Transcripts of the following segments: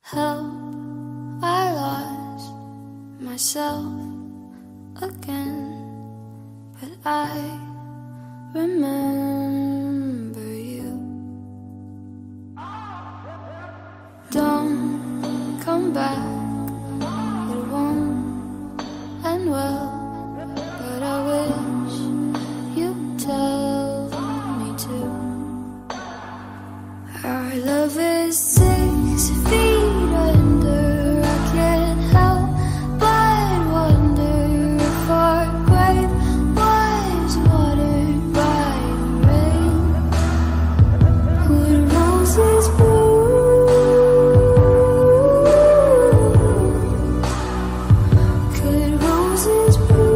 Help, I lost myself again, but I remember you. Don't come back, it won't end well, but I wish you'd tell me to. Our love is 6 feet under, I can't help but wonder if our grave was watered by the rain. Would roses bloom? Could roses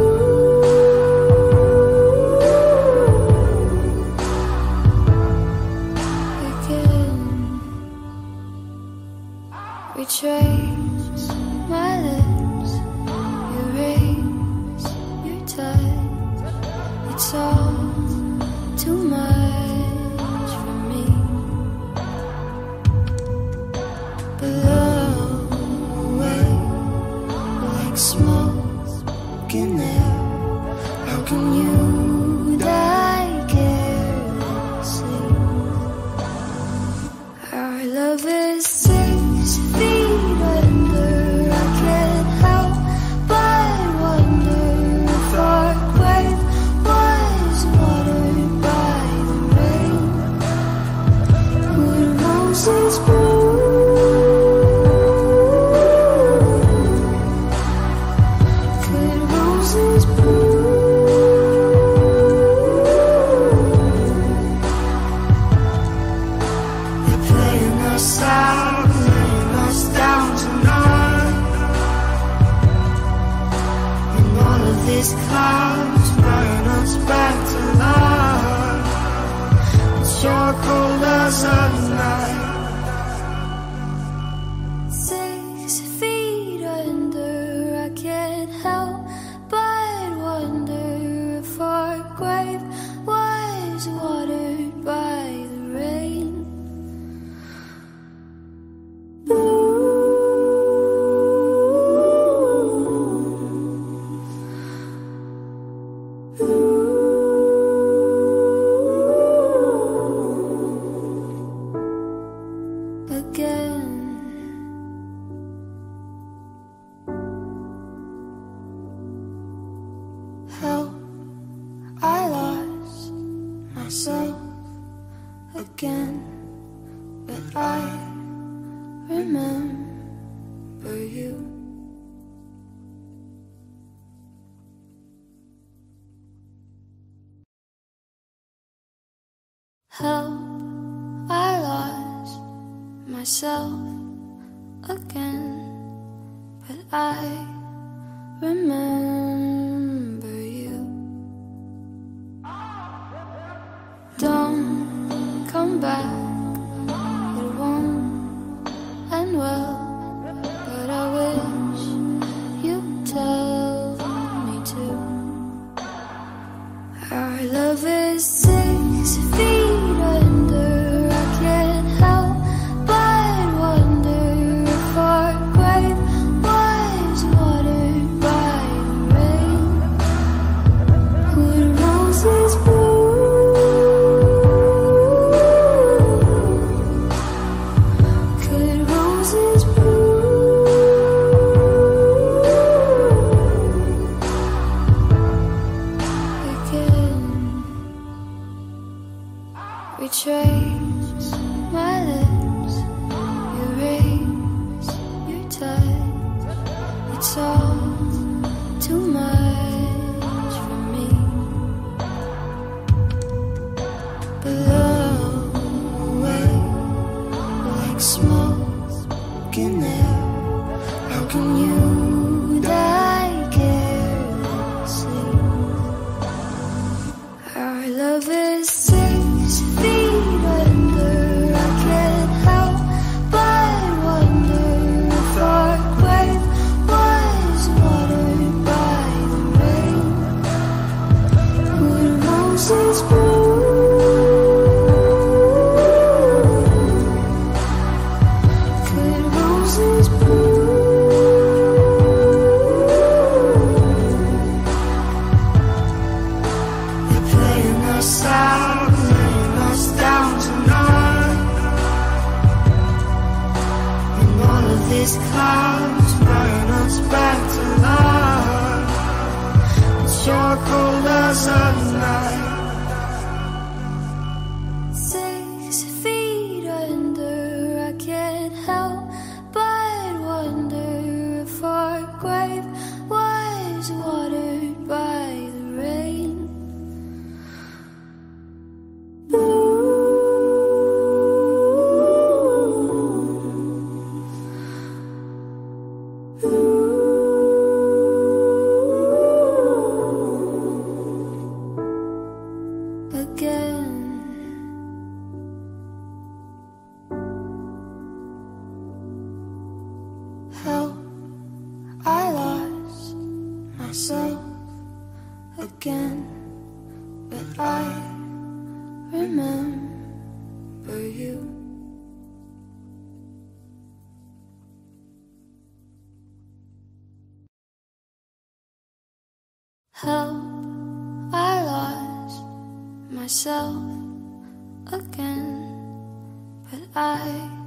bloom again? Retrace my lips, erase your touch. It's all too much for me. Blow away like smoke in air. How can you die carelessly? Our love is 6 feet under, I can't help but wonder if our grave was watered by the rain. Would roses bloom? Could roses bloom? They're playing us out, laying us down tonight, and all of these clouds bring us back to life. It's your cold as a night. 6 feet under, I can't help but wonder if our grave was watered by the rain. Again, help, I lost myself again, but I remember you. Help, I lost myself again, but I remember you. Don't come back, it won't end well, but I wish you'd tell me to. Our love is 6 feet under, I can't help but wonder if our grave was watered by the rain. Would roses bloom? Could roses bloom again? Retrace my lips, erase your touch. It's all too much for me. Blow away like smoke in air. How can you die carelessly? Our love is 6 feet under, I can't help but wonder if our grave was watered by the rain. Would roses bloom? Could roses can't help but wonder if our grave was watered by the rain. Again, but I remember you. Help, I lost myself again, but I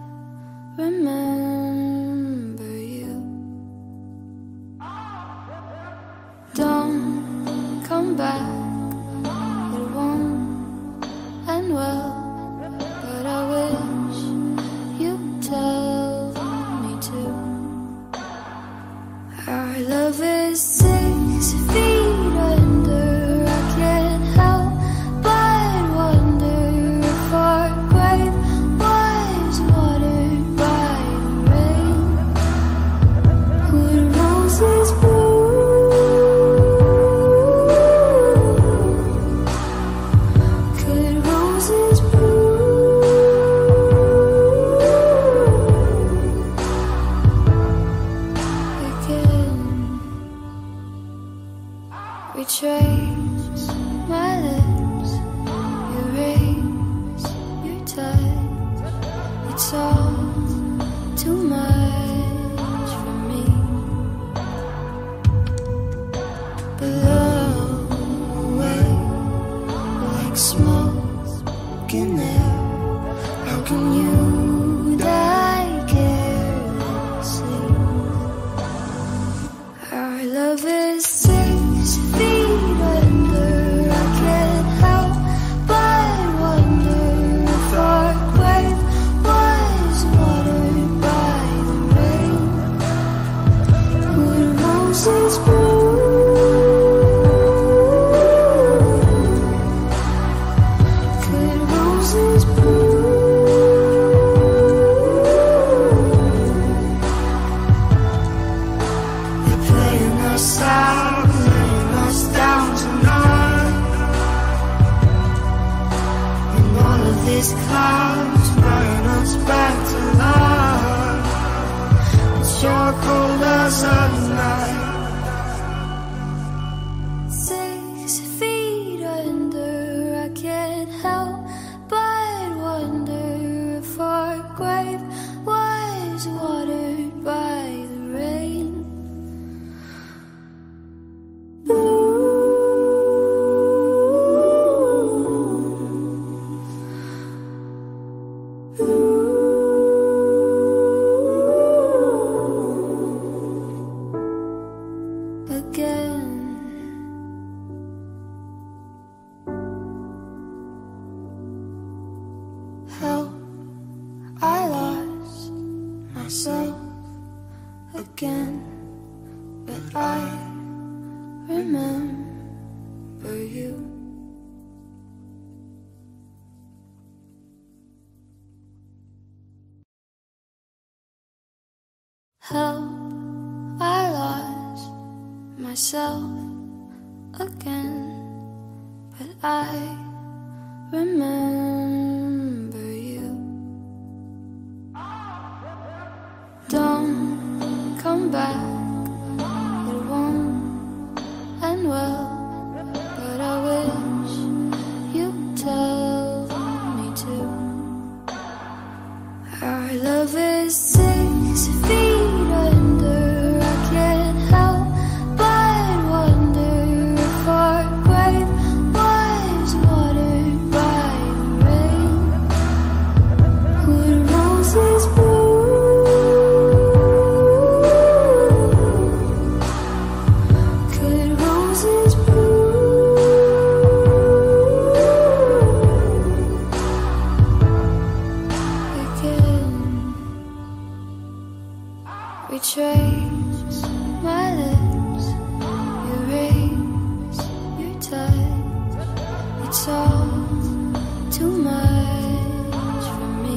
remember you. Don't come back, it won't end well, but I wish you'd tell me to. Our love is 6 feet under, I can't help but wonder if our grave was watered by the rain. Would roses bloom? Retrace my lips, erase your touch. It's all too much for me. Blow away like smoke in air. How can you die carelessly? Our love is 6 feet under, I can't help but wonder if our grave was watered by the rain. Would roses bloom? Could roses bloom? They're playing us out, laying us down tonight, and all of these clouds bring us back to life. It's sure cold as a night. 6 feet under, I can't help but wonder if our grave was watered by the rain. Again, help, I lost myself again, but I remember you. Help, I lost myself again, but I remember you. Don't come back, it won't end well, but I wish you'd tell me to. Our love is 6 feet under, I can't help but wonder if our grave was watered by the rain. Would roses bloom? Could roses bloom? Again. Betrays my lips, your rings, your touch. It's all too much for me.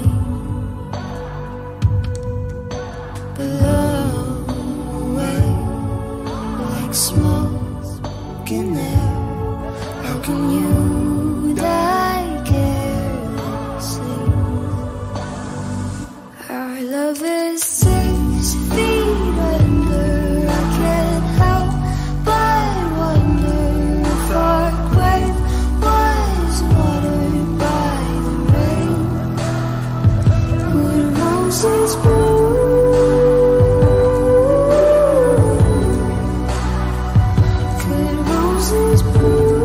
Blow away like smoke in air. How can you die carelessly? Our love is 6 feet under. I can't help but wonder if our grave was watered by the rain. Would roses bloom? Could roses bloom?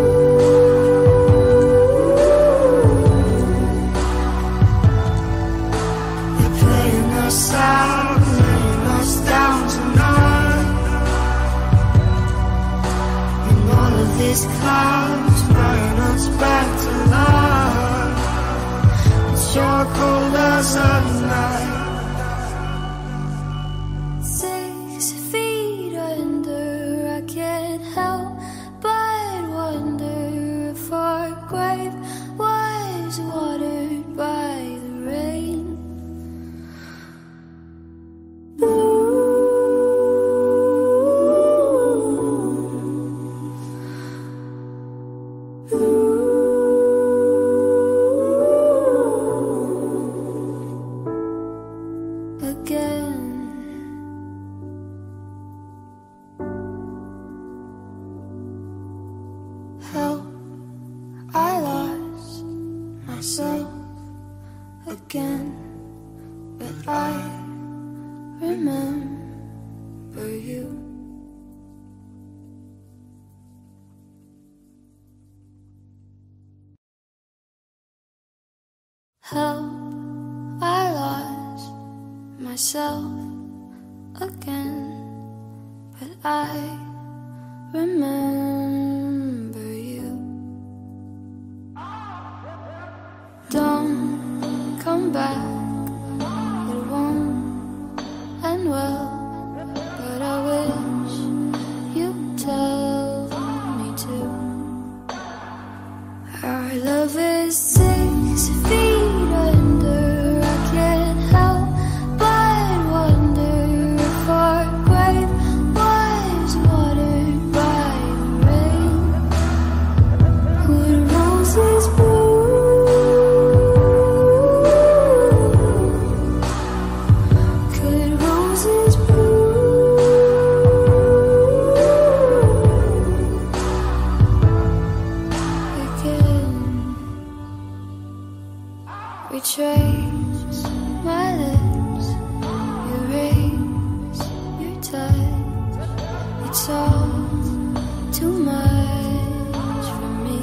They're playing us out, laying us down tonight. And all of these clouds bring us back to life. It's charcoal as a night. 6 feet under. I can't help but wonder if our grave was watered by the rain. Again, help, I lost myself again, but I remember you. Help, I lost myself again, but I remember you. Don't come back, it won't end well, but I wish you'd tell me to. Our love is 6 feet under. I can't help but wonder if our grave was watered by the rain. Would roses bloom? Could roses bloom? Again, betrays my lips, your rings, your touch. It's all too much for me.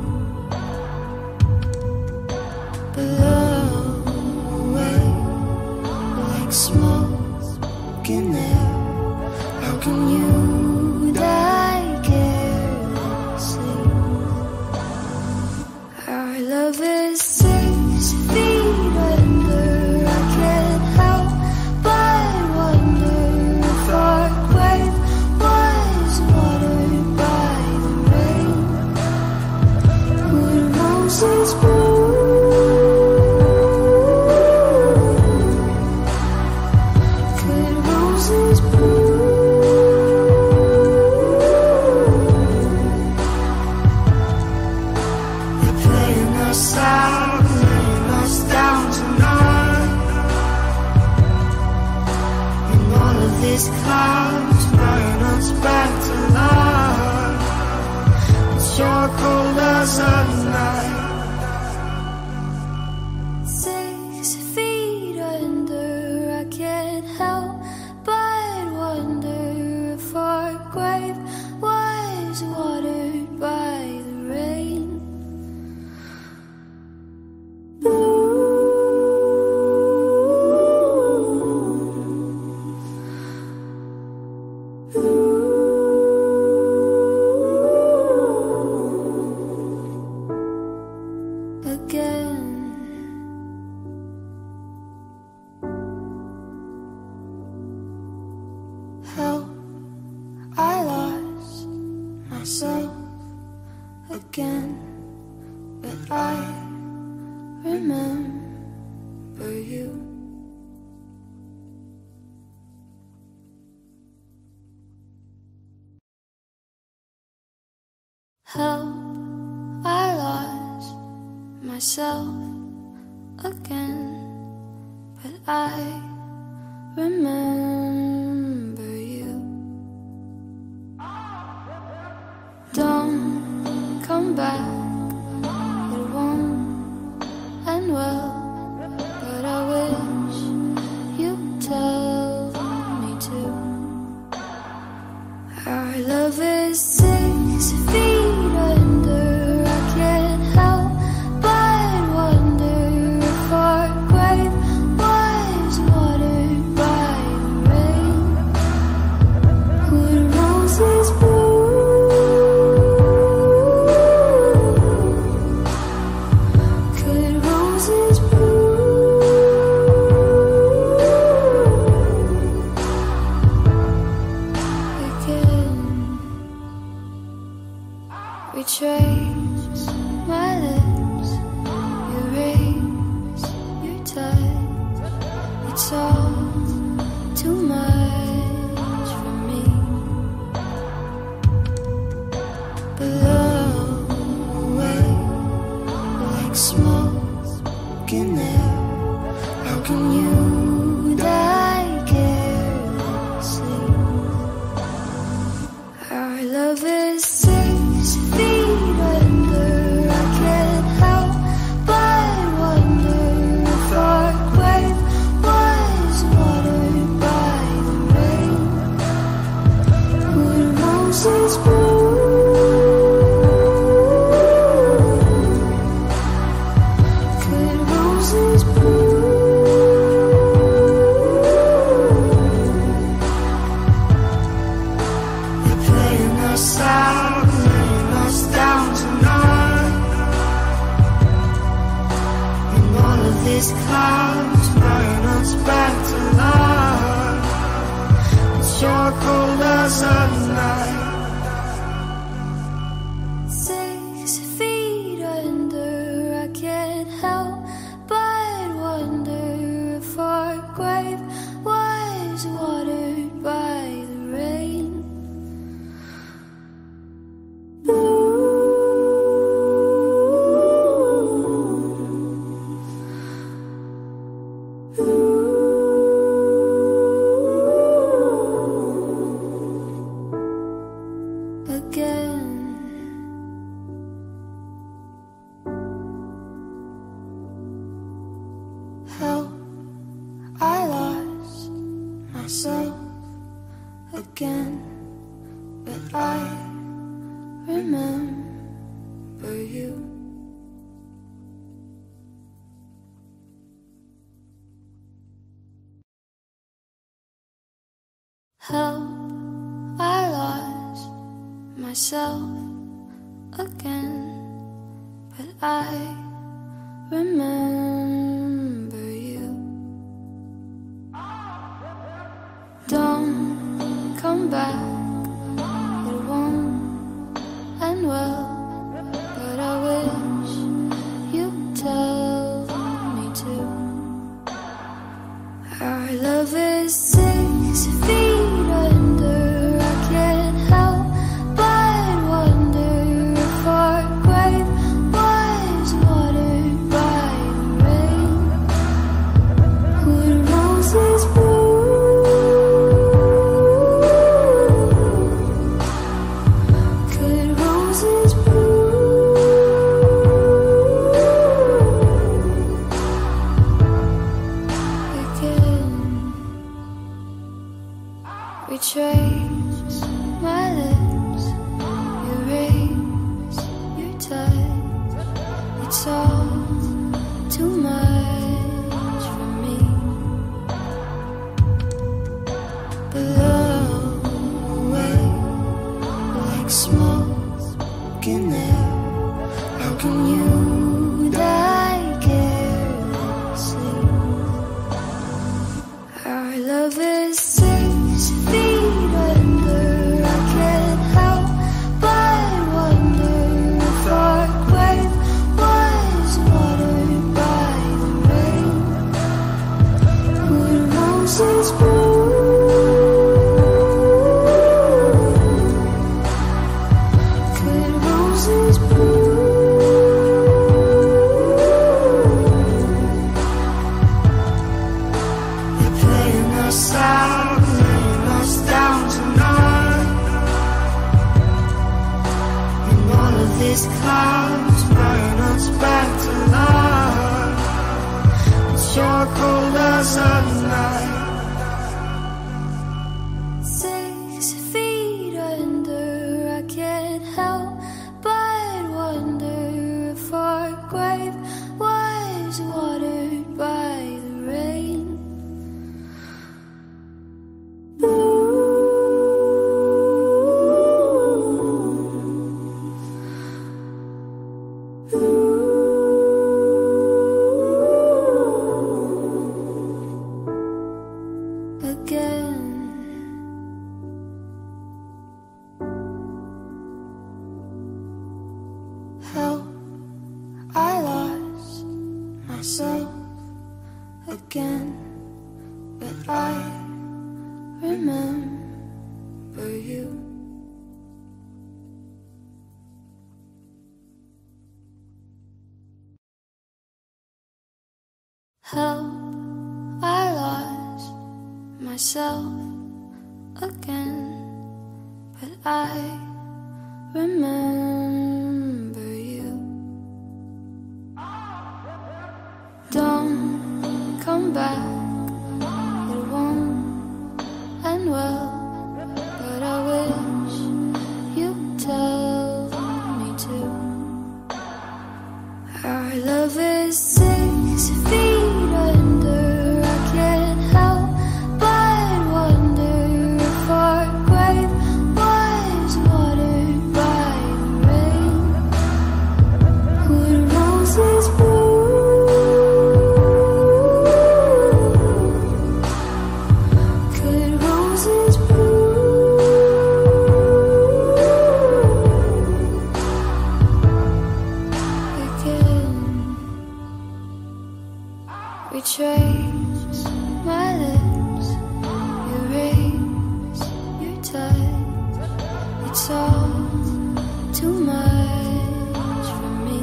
Blow away like smoke in air. How can you die carelessly? Our love is 6 feet under. I can't help but wonder if our grave was watered by the rain. Would roses bloom? Could roses bloom? They're playing us out, laying us down tonight. And all of these clouds bring us back to life. It's charcoal as a night. 6 feet under. I can't help but wonder if our grave was watered by the rain. Again, again, but I remember you. Help, I lost myself again, but I remember you. Don't come back, it won't end well, but I wish you'd tell me to. Our love is 6 feet under, I can't help but wonder if our grave was watered by the rain. Would roses bloom? Could roses bloom again? Retrace my lips, erase your touch. It's all too much for me. Blow away like smoke in air. How can you die carelessly? Our love is 6 feet under, I can't help but wonder if our grave was watered by the rain. Would roses bloom? Could roses bloom? They're playing us out, laying us down tonight, and all of these clouds bring us back to life. It's your cold as a night. 6 feet under, I can't help but wonder if our grave was watered by the rain. Again, help, I lost myself again, but I remember you. Help, I lost myself again, but I remember you. Don't come back, it won't end well, but I wish you'd tell me to. Our love is 6 feet under, I can't help but wonder if our grave was watered by the rain. Would roses bloom? Could roses bloom again? Retrace my lips, erase your touch. It's all too much for me. Blow away like smoke in air. How can you die carelessly? Our love is 6 feet under, I can't help but wonder if our roses bloom. Could roses bloom? They're playing us out, laying us down tonight. And all of these clouds bring us back to life. It's your cold as a night. 6 feet under, I can't help but wonder if our grave was watered by the rain. Again, help, I lost myself again, but I remember you. Help, I lost myself again, but I remember you. Don't come back, it won't end well, but I wish you'd tell me to. Our love is 6 feet under, I can't help but wonder if our grave was watered by the rain. Would roses bloom? Could roses bloom? Again, retrace my lips, erase your touch. It's all too much for me.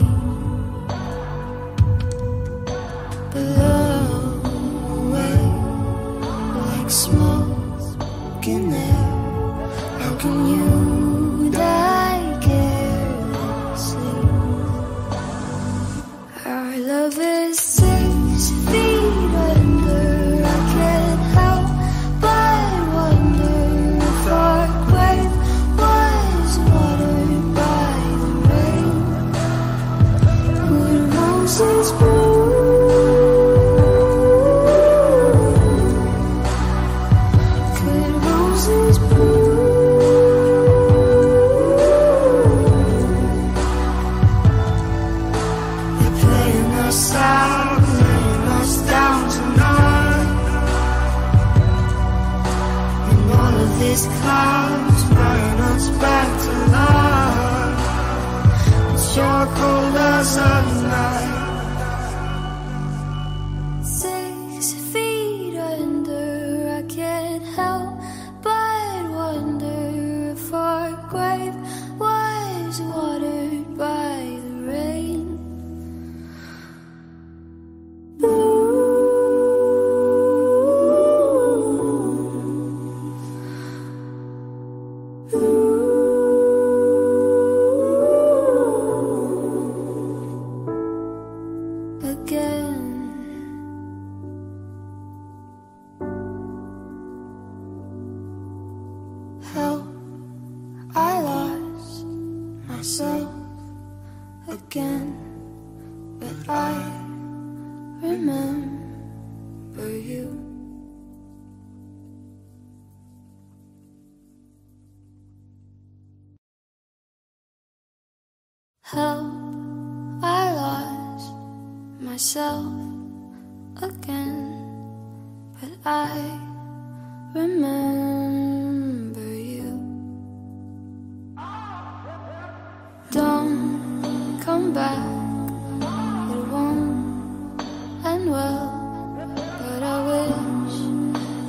Blow away like smoke in air. How can you die carelessly? Our love is 6 feet under, I can't help but wonder if our grave was watered by the rain. Would roses bloom? Could roses bloom? They're playing us out, laying us down tonight. And all of these clouds bring us back to life. It's your cold as a night. 6 feet under, I can't help but wonder if our grave was watered by the rain. Again, help, I lost myself again, but I remember you. Help, I lost myself again, but I remember you. Don't come back, it won't end well, but I wish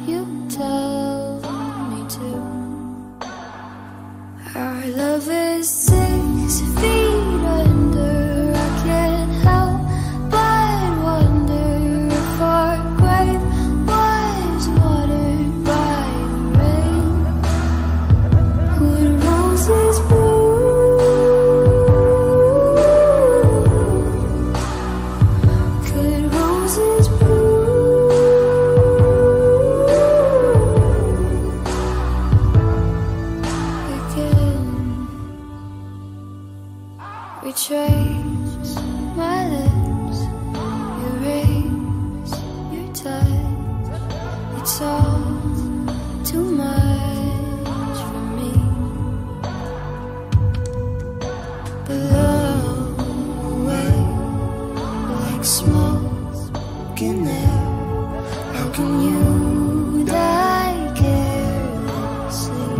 It's all too much for me. Blow away like smoke in air. How can you die carelessly?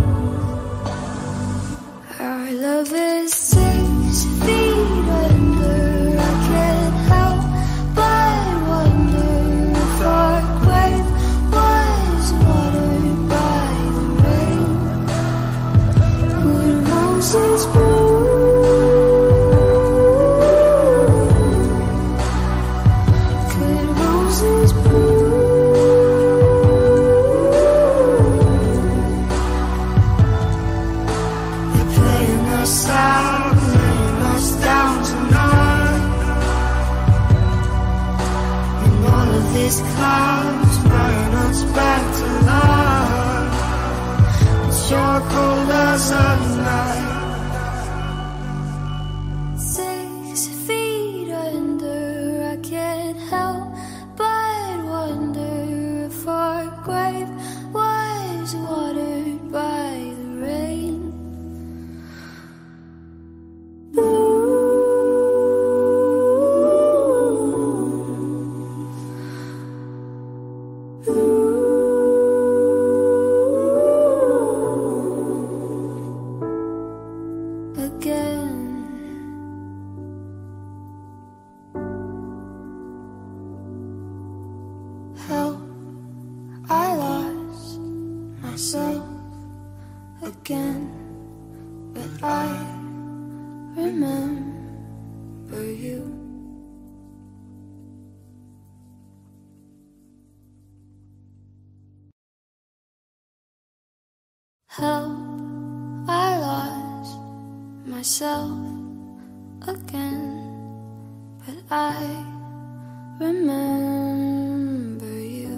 Our love is 6 feet under. I can't help but wonder if our grave was watered by the rain. Would roses bloom? Could roses bloom? They're playing us out, laying us down tonight. And all of these clouds bring us back to life. It's your cold as a night. 6 feet under. I can't help but wonder if our grave was watered by the rain. Again, help, I lost myself again, but I remember you. Help, I lost myself again, but I remember you.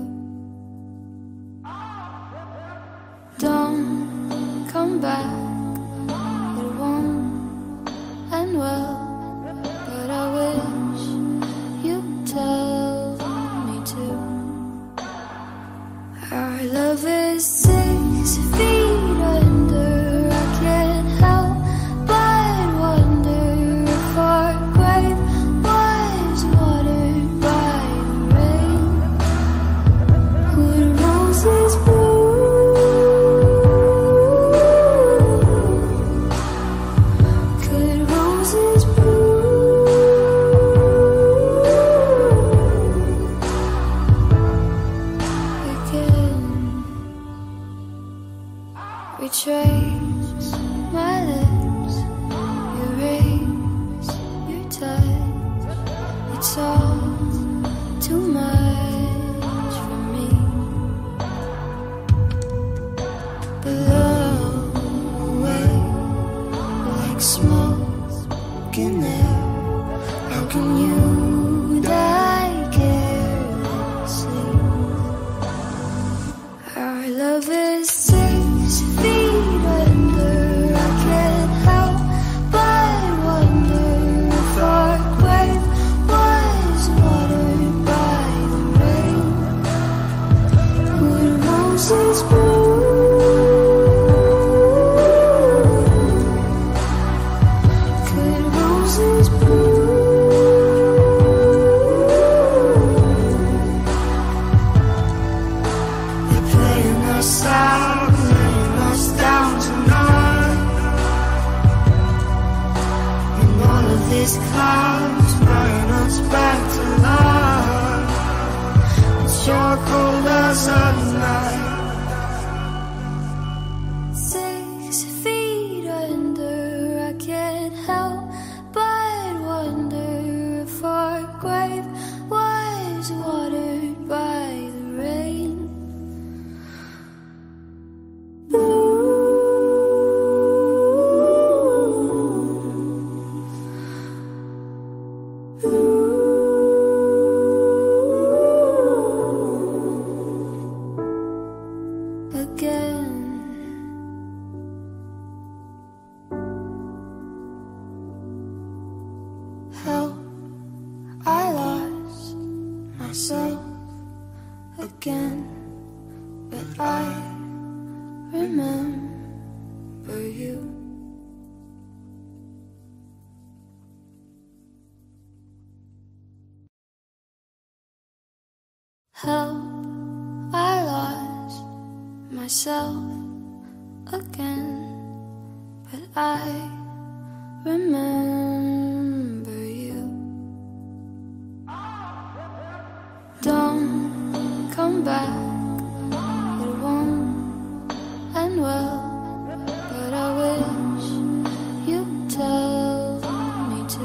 Don't come back, it won't end well, but I wish you'd tell me to. Our love is 6 feet under. I can't help but wonder if our grave was watered by the rain. Would roses bloom? Could roses bloom? Again, retrace my lips, erase your touch. It's all too much for me. Blow away like smoke in air. How can you die carelessly? Our love is 6 feet under. I can't help but wonder if our grave was watered by the rain. Would roses bloom? Could roses bloom? They're playing us out, laying us down tonight. And all of these clouds bring us back to life. It's your cold as a night. 6 feet under. I can't help but wonder if our grave was watered by the rain. but I remember you. Help, I lost myself again, but I remember you. Don't come back, it won't end well, but I wish you'd tell me to.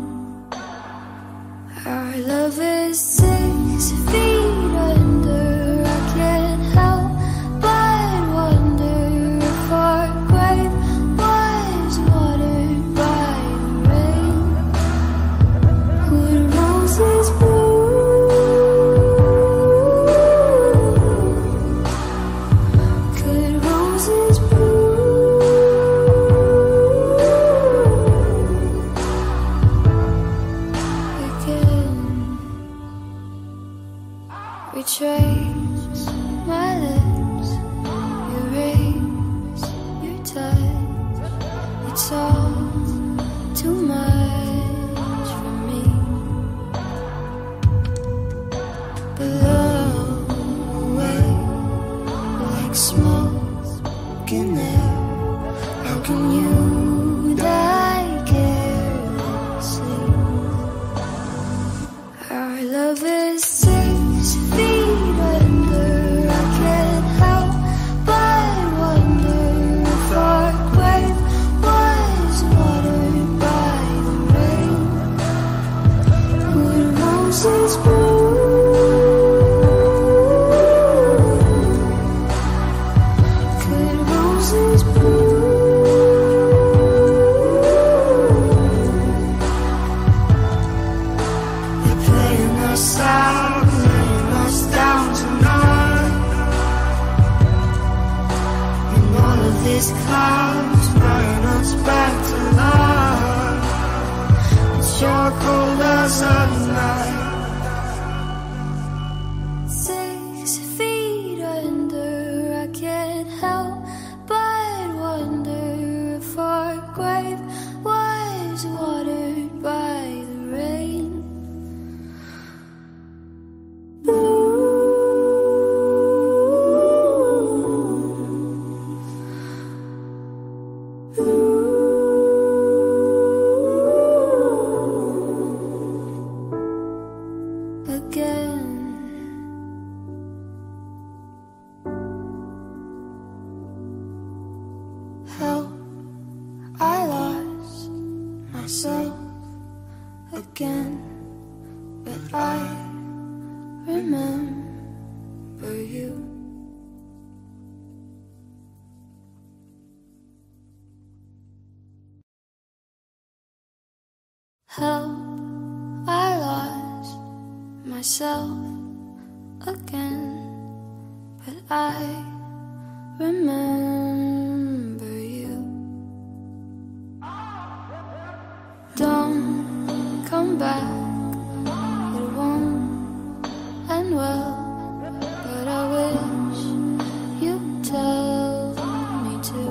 Our love is 6 feet under, I can't help but wonder if our grave was watered by the rain. Would roses bloom? Could roses bloom again? Retrace my lips, erase your touch. It's all too much for me. Blow away like smoke in air. How can you die carelessly? Our love is 6 feet under, I can't help but wonder if our grave was watered by the rain. Would roses bloom? Could roses bloom? They're playing us out, laying us down tonight, and all of these clouds bring us back to life. It's your cold as a night. 6 feet under, I can't help but wonder if our grave was watered by the rain. Again, help, I lost myself again, but I remember you. Help, I lost myself again, but I remember you. Don't come back, it won't end well, but I wish you'd tell me to.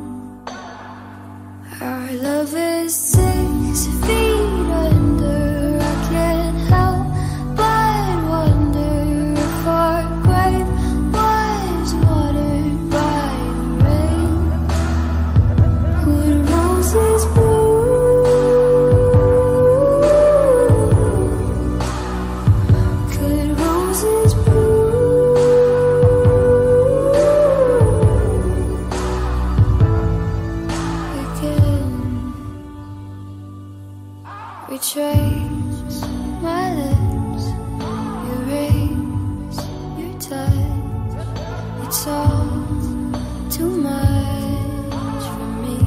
Our love is 6 feet under, I can't help but wonder if our grave was watered by the rain. Would roses bloom? Could roses bloom again? Retrace my lips, erase your touch. It's all too much for me.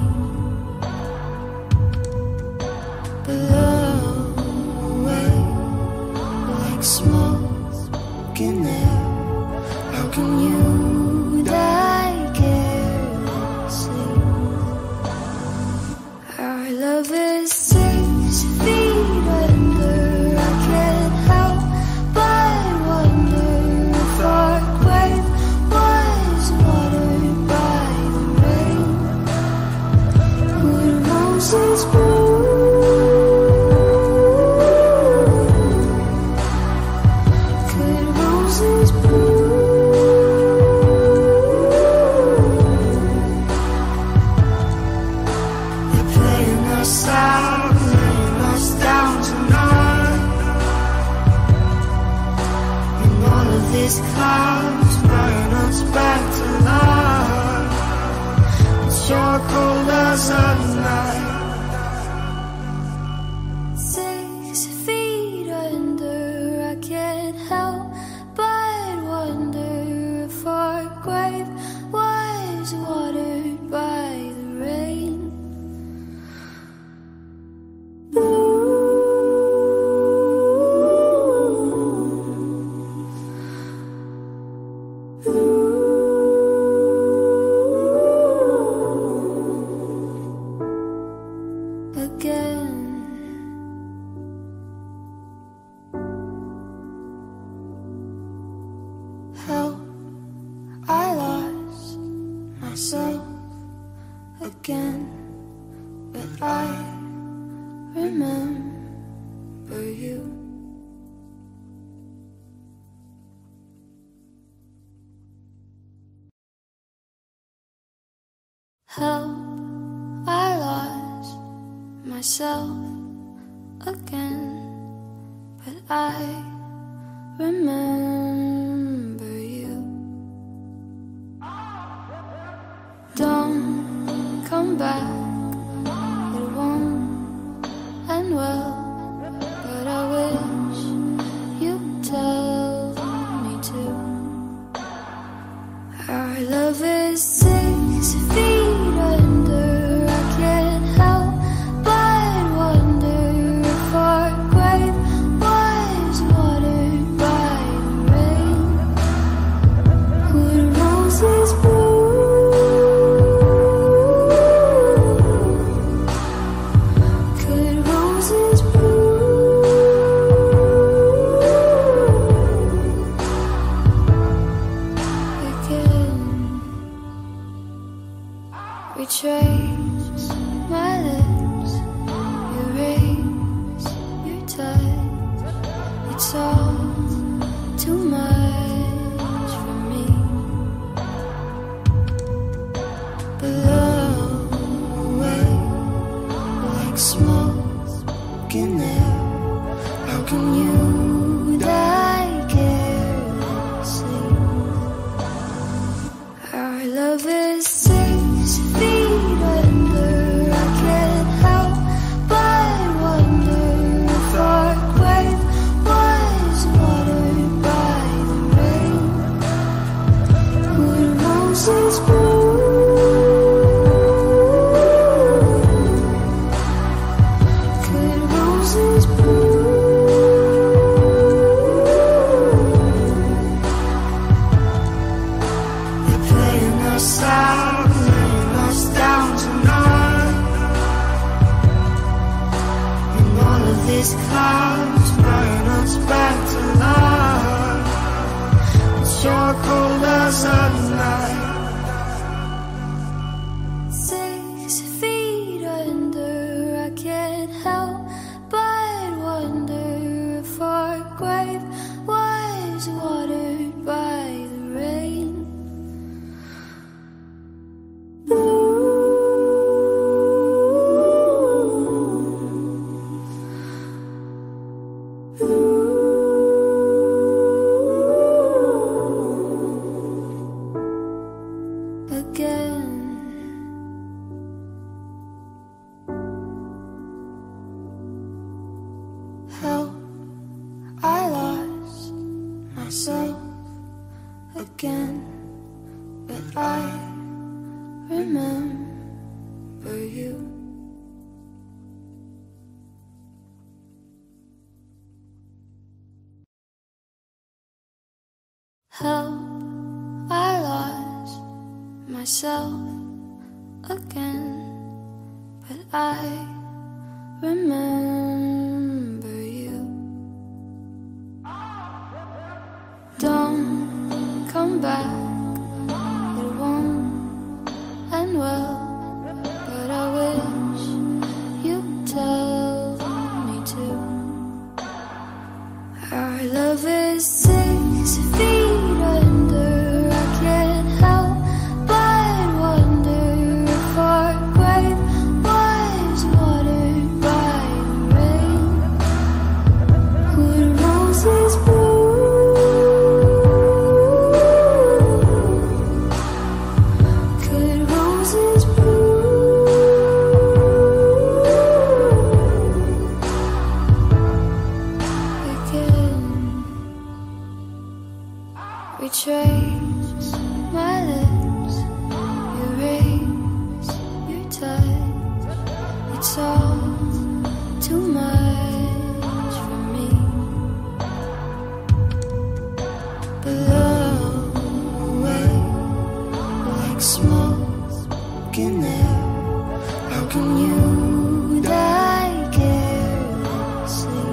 Blow away like smoke in air. How can you die carelessly? Our love is 6 feet under, I can't help but wonder if our grave was as a night. 6 feet under, I can't help but wonder if our grave was watered by the rain. Again, help, I lost myself again, but I remember you. Help, I lost myself again, but I remember you. Don't come back, it won't end well, but I wish you'd tell me to. Our love is 6 feet under, I can't help but wonder if our grave was watered by the rain. Would roses bloom? Could roses bloom again? Retrace my lips, erase your touch. It's all too much for me. Blow away like smoke in air. How can you die carelessly? Our love is 6 feet under, I can't help but wonder if our grave was watered by the rain. Would roses bloom? Could roses bloom? They're playing us out, laying us down tonight. And all of these clouds bring us back to life. It's your cold as a night. 6 feet under, I can't help but wonder if our grave was watered by the rain. Again, help, I lost myself again, but I remember you. Help, I lost myself again, but I remember you. Don't come back, it won't end well, but I wish you'd tell me to. Our love is 6 feet under, I can't help but wonder if our grave was watered by the rain. Would roses bloom? my lips, your rays, your touch. It's all too much for me. Blow away like smoke in air. How can you die carelessly?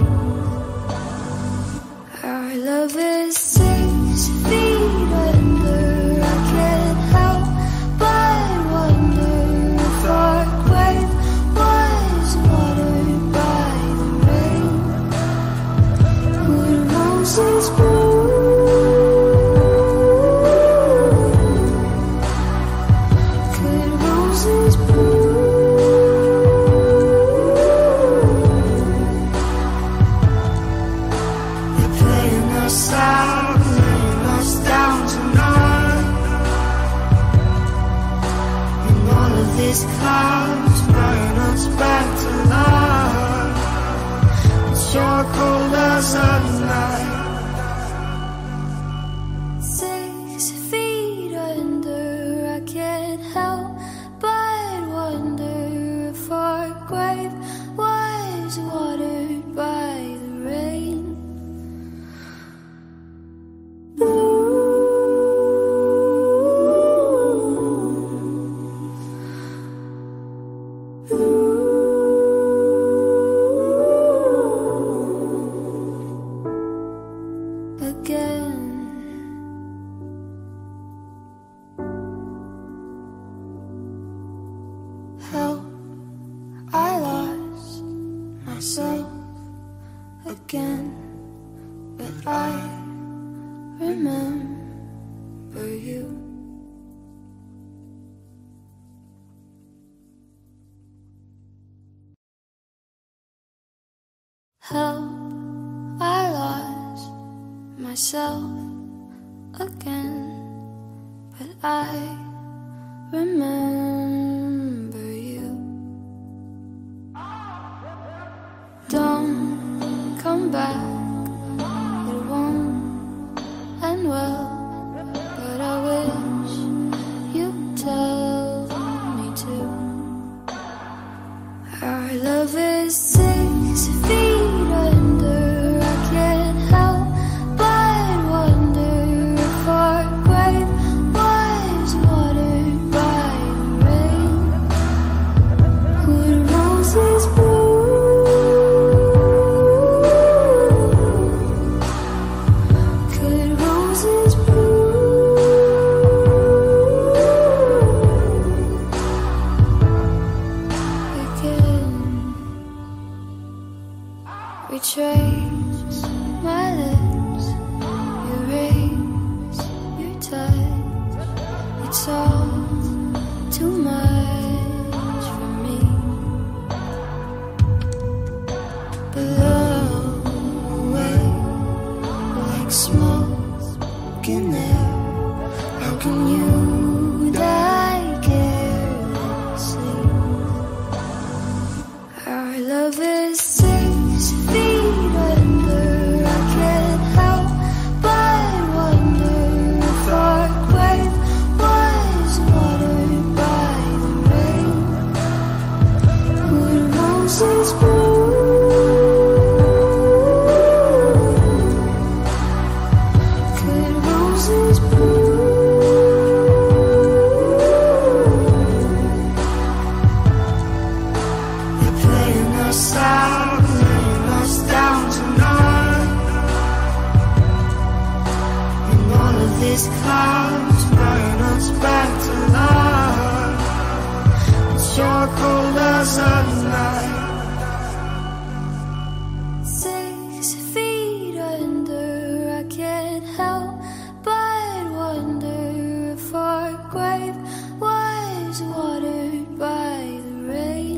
Our love is 6 feet under. I can't help but wonder if our grave was watered by the rain. Would roses bloom? Could roses bloom? They're playing us out, laying us down tonight. And all of these clouds bring us back to life. It's your cold as a night. 6 feet under, I can't help but wonder if our grave was watered by the rain. Again, help, I lost myself again, but I remember you. Help, I lost myself again, but I remember you. Don't come back, it won't end well, but I wish you'd tell me to. Our love is 6 feet under. I can't help but wonder if our grave was watered by the rain. Would roses bloom? Could roses bloom? Again, retrace my lips, your rays, your touch. It's all too much for me. Blow away like smoke in air. How can you die carelessly? Our love is 6 feet under. I can't help but wonder if our grave was watered by the rain. Would roses bloom? Could roses bloom? They're playing us out, laying us down tonight. And all of these clouds bring us back to life. It's your cold as a night. 6 feet under, I can't help but wonder if our grave was watered by the rain.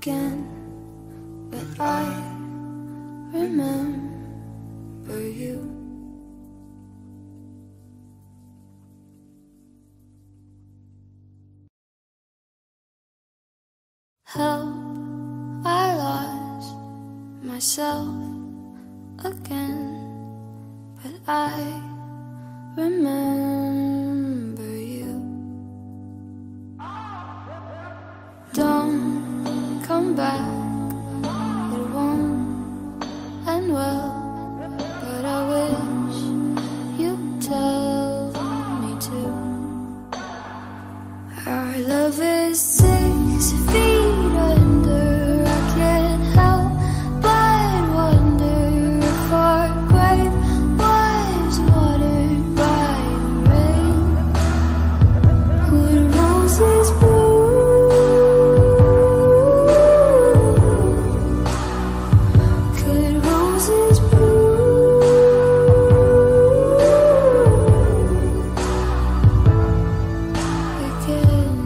again, but I remember you. Help, I lost myself again, but I remember you. Don't come back, it won't end well, but I wish you'd tell me to. Our love is 6 feet under, I can't help but wonder if our grave was watered by the rain. Would roses bloom? Could roses bloom again?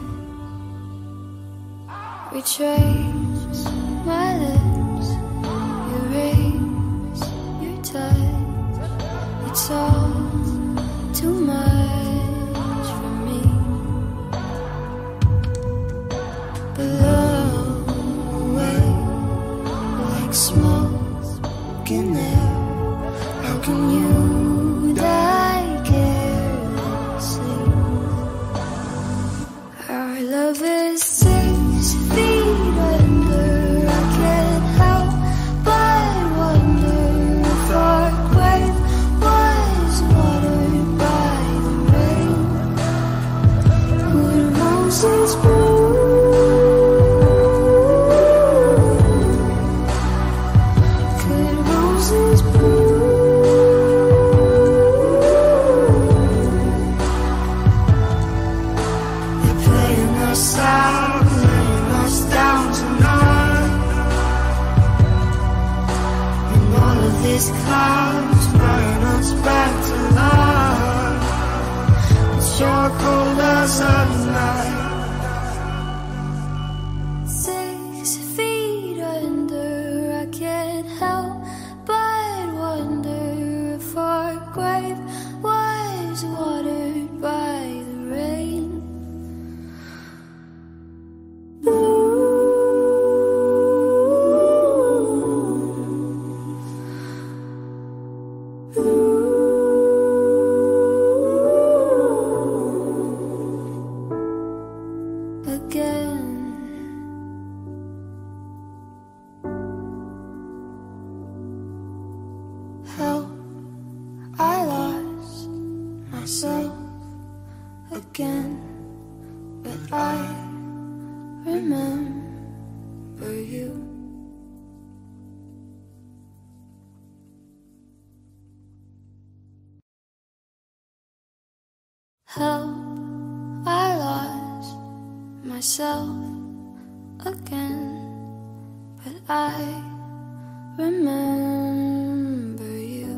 Retrace my lips, erase your touch. It's all too much for me. Blow away like smoke in air. How can you die carelessly? Our love is 6 feet under, I can't help but wonder if our grave was watered by the rain. Would roses bloom? Could roses bloom? They're playing us out, laying us down tonight, and all of these clouds bring us back to life. It's your cold as a night. 6 feet under, I can't help but wonder if our grave was watered by the rain. Again, help, I lost myself again, but I remember you. Help, I lost myself again, but I remember you.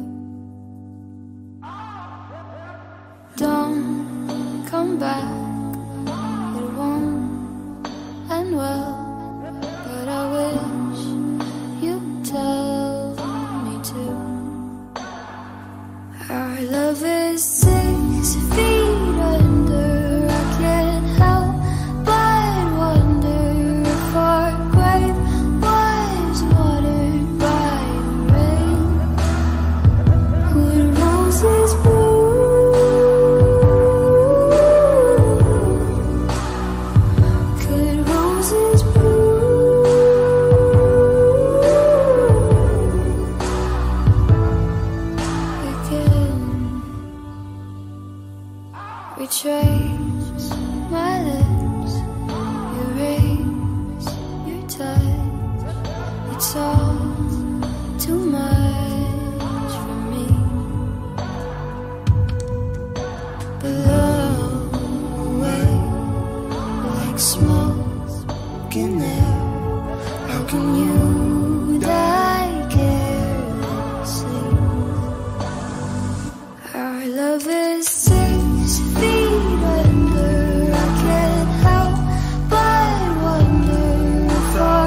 Don't come back, it won't end well, but I wish you'd tell me to. Our love is 6 feet under, I can't help but wonder if our grave was watered by the rain. Would roses bloom? Could roses bloom again? Retrace my lips, erase your touch. It's all too much for me. Blow away like smoke in air. How can you die carelessly? Our love is 6 feet under, I can't help but wonder if our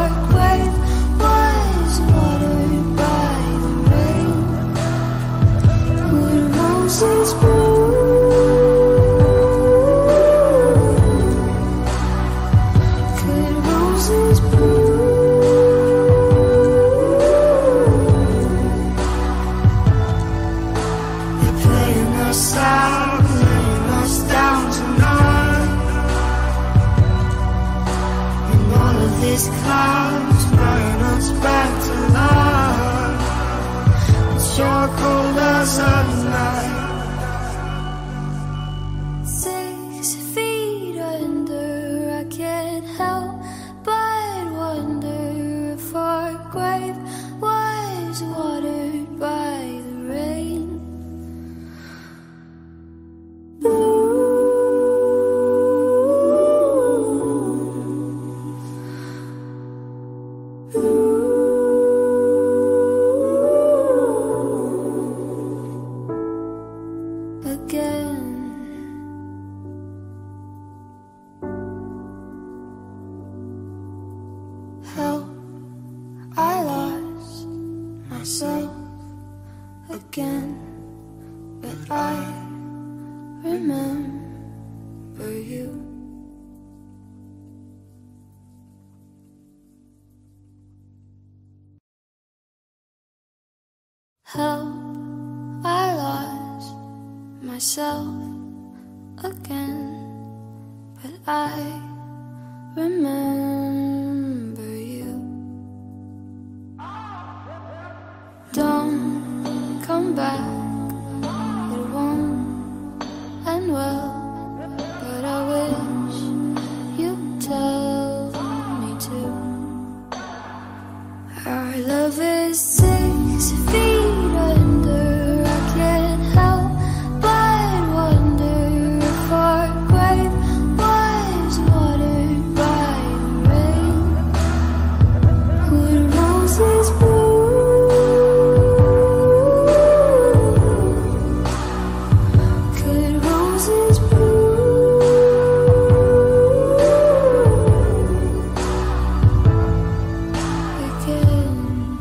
myself again, but I remember you. Help, I lost myself again, but I remember you. Don't come back, it won't end well, but I wish you'd tell me to. Our love is 6 feet under, I can't help but wonder if our grave was watered by the rain. Would roses bloom? Could roses bloom again?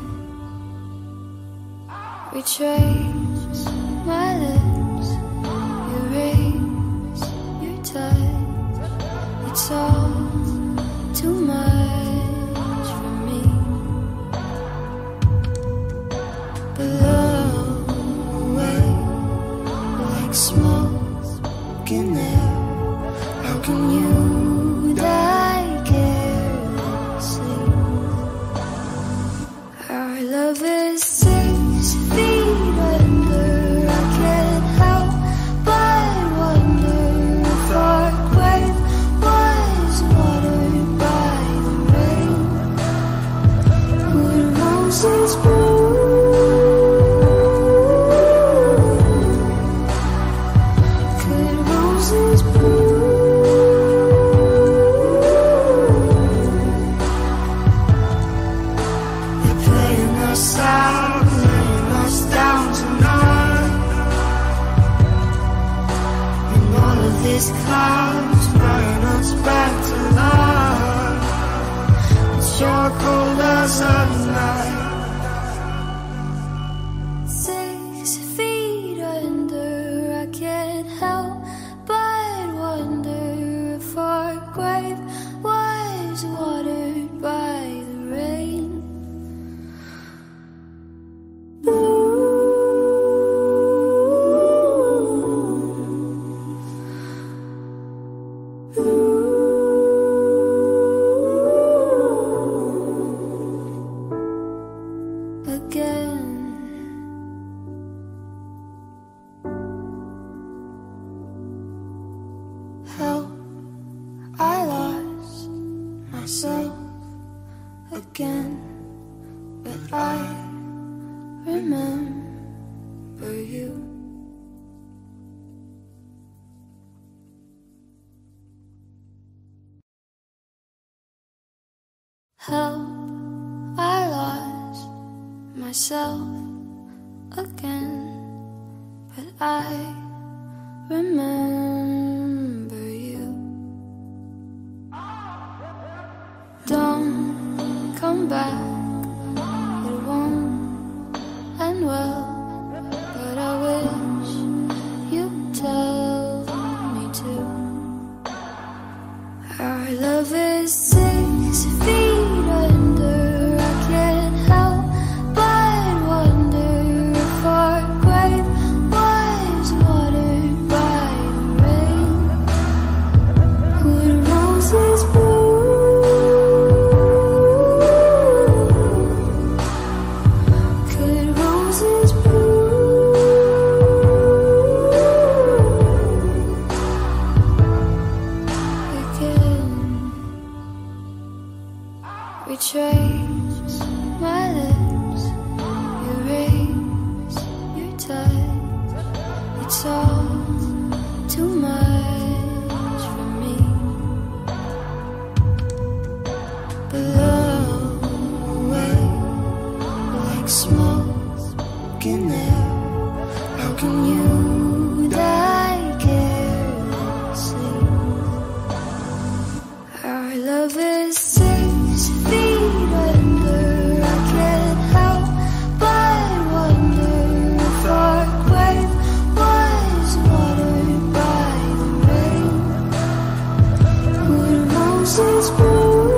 Retrace my lips, erase your touch. It's all too much for me. Blow away like smoke in air. How can you die carelessly? Our love is 6 feet under, I can't help but wonder if our grave was watered by the rain. Would roses bloom? Could roses bloom? They're playing us out, laying us down tonight, and all of these clouds bring us back to life. It's your cold as a night. 6 feet under, I can't help but wonder if our grave was watered by the rain. Again. Help, I lost myself again, but I remember you. Help, I lost myself again, but I remember you. Don't come back, it won't end well, but I wish you'd tell me to. Our love is 6 feet under, I can't help but wonder if our grave was watered by the rain. Would roses bloom? Could roses bloom again? Retrace my lips, erase your touch. It's all too much for me. Blow away like smoke in air. How can you die carelessly? Our love is 6 feet under, I can't roses bloom.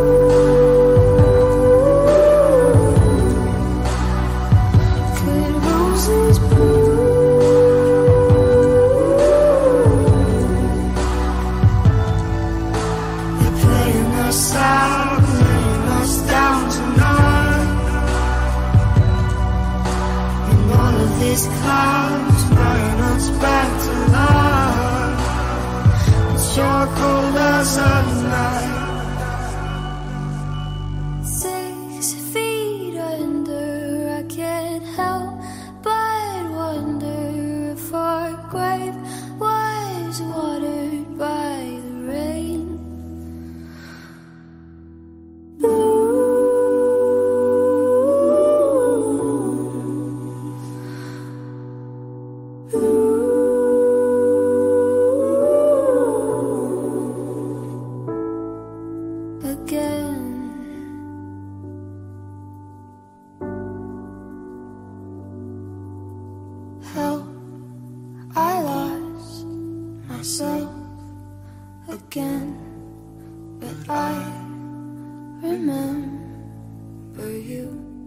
Could roses bloom? They're playing us out, laying us down tonight. And all of these clouds bring us back to life. It's your cold as a night. 6 feet under, I can't help but wonder if our grave was watered by the rain. Again, how I lost myself again, but I remember you.